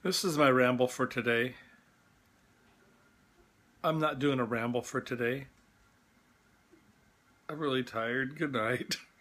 This is my ramble for today. I'm not doing a ramble for today. I'm really tired. Good night.